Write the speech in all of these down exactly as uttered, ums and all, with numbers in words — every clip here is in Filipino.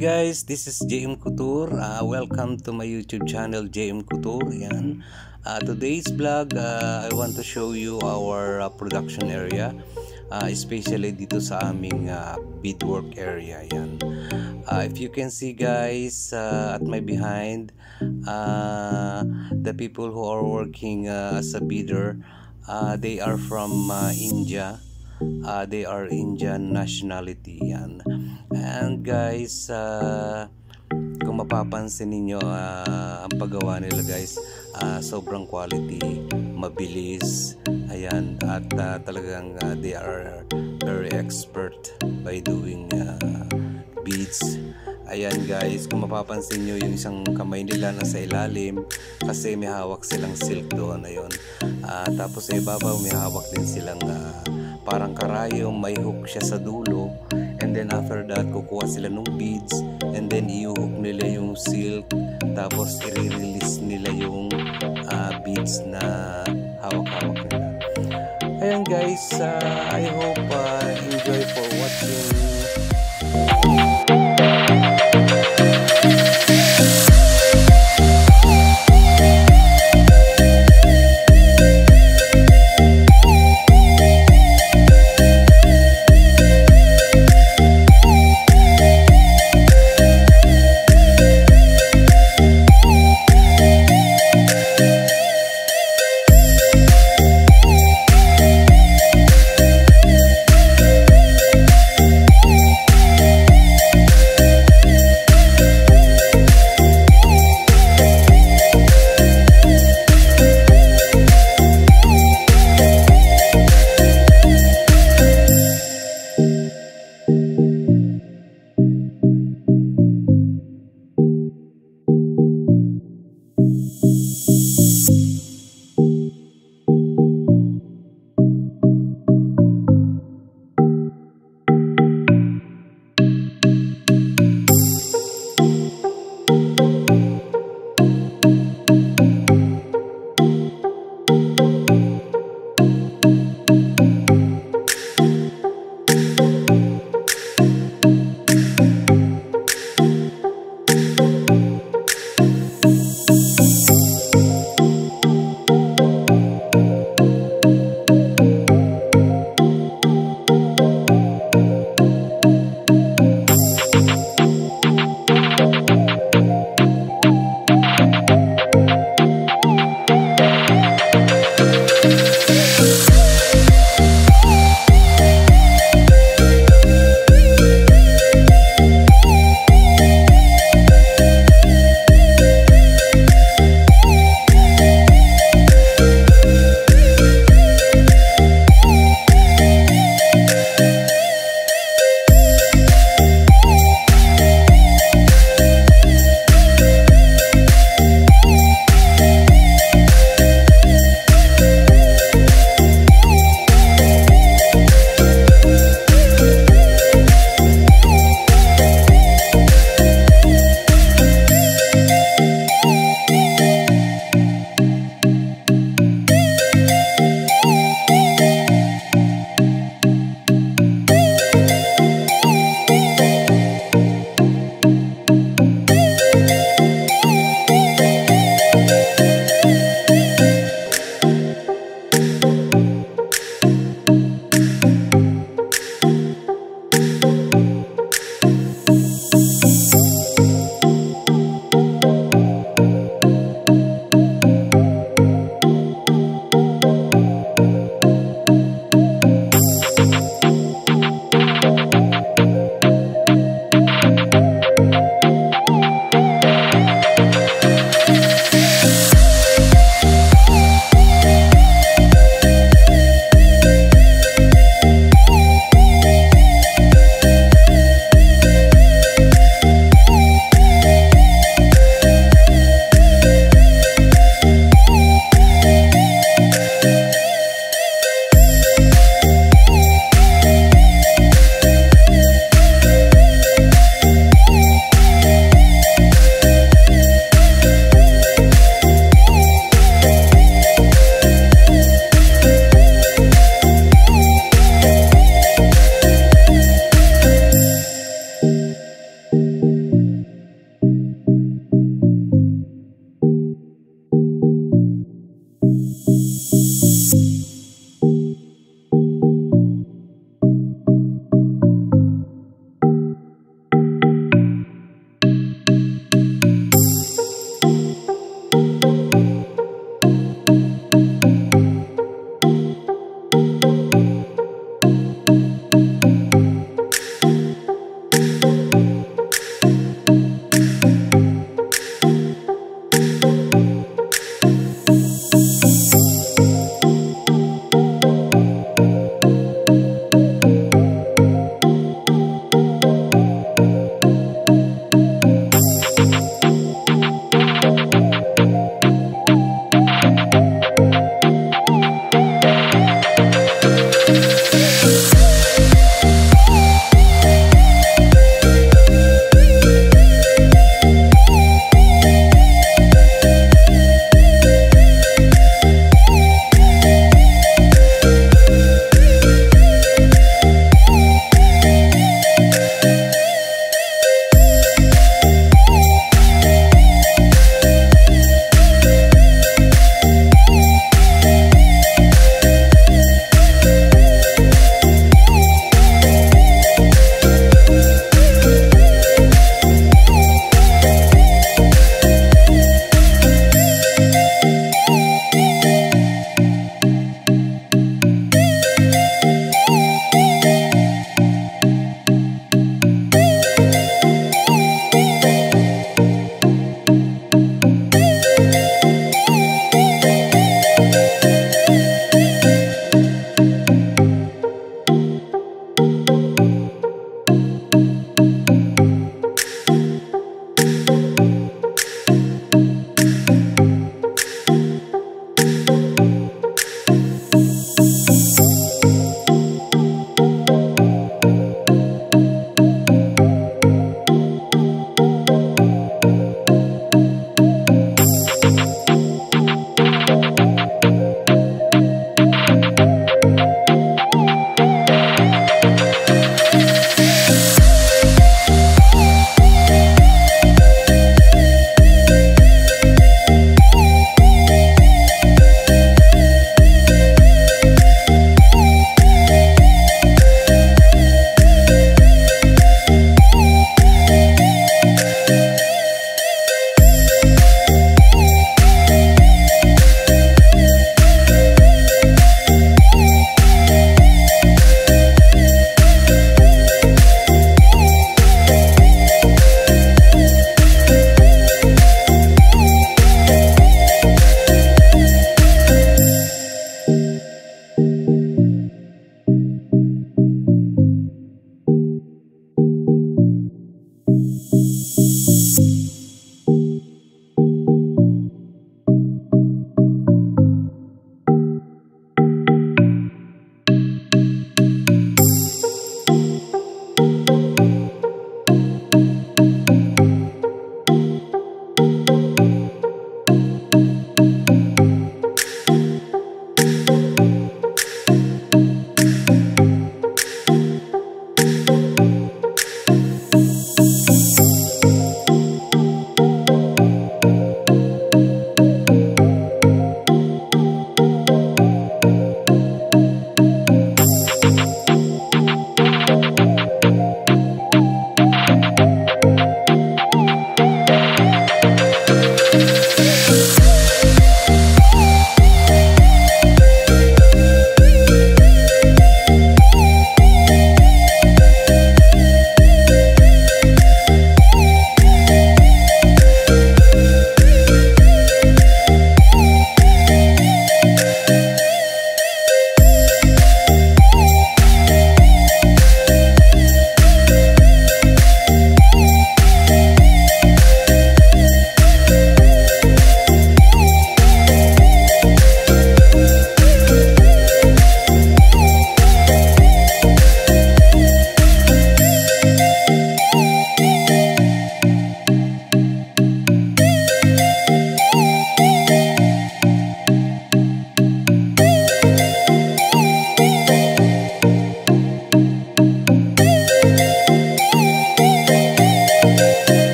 guys, this is J M Couture. Uh, welcome to my YouTube channel, J M Couture. Yan. Uh, today's vlog, uh, I want to show you our uh, production area, uh, especially dito sa aming uh, beadwork area. Yan. Uh, if you can see guys, uh, at my behind, uh, the people who are working uh, as a beader, uh, they are from uh, India. Uh, they are Indian nationality yan. And guys, uh, kung mapapansin ninyo, uh, ang paggawa nila guys, uh, sobrang quality, mabilis, ayan, at uh, talagang uh, they are very expert by doing uh, beads. Ayan guys, kung mapapansin nyo yung isang kamay nila nasa ilalim kasi may hawak silang silk doon. Ayun. Uh, tapos sa ibabaw may hawak din silang uh, parang karayom, may hook siya sa dulo, and then after that kukuha sila ng beads and then i-hook nila yung silk, tapos i-release nila yung uh, beads na hawak-hawak nila. Ayan guys, uh, I hope uh, enjoy for watching.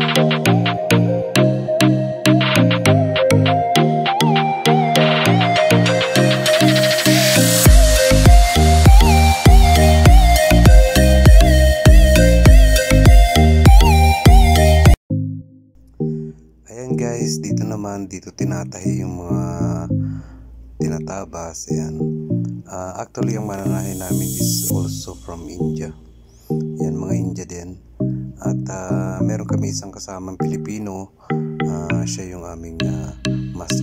Guys, dito naman, dito tinatahi yung mga tinatabas. Ayan. Uh, actually, yung mananahin namin is also from India. Yan, mga India din. At uh, meron kami isang kasamang Pilipino. Uh, siya yung aming uh, master.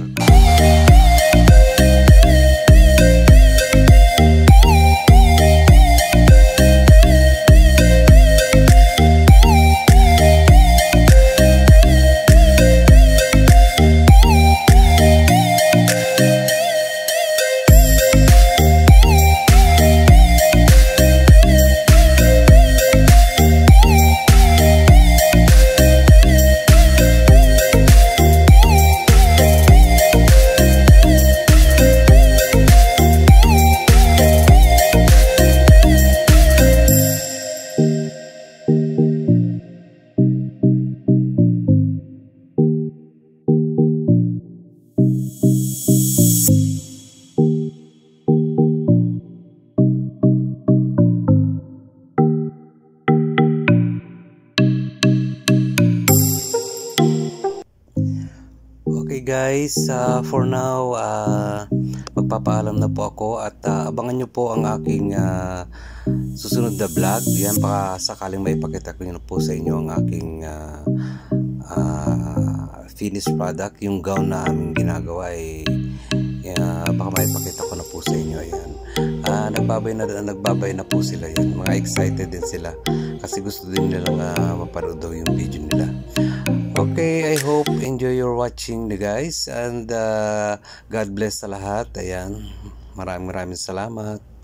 Okay guys, uh, for now uh, magpapaalam na po ako at uh, abangan nyo po ang aking uh, susunod na vlog. Yan, baka sakaling may ipakita ko yun po sa inyo ang aking uh, uh, finished product, yung gown na aming ginagawa ay uh, baka may ipakita ko na po sa inyo. Ayan. Uh, nagbabay na nagbabay na po sila yan. Mga excited din sila kasi gusto din nilang uh, mapanood daw yung video nila. Okay, I hope enjoy your watching the guys and uh, God bless sa lahat. Ayan, maraming maraming salamat.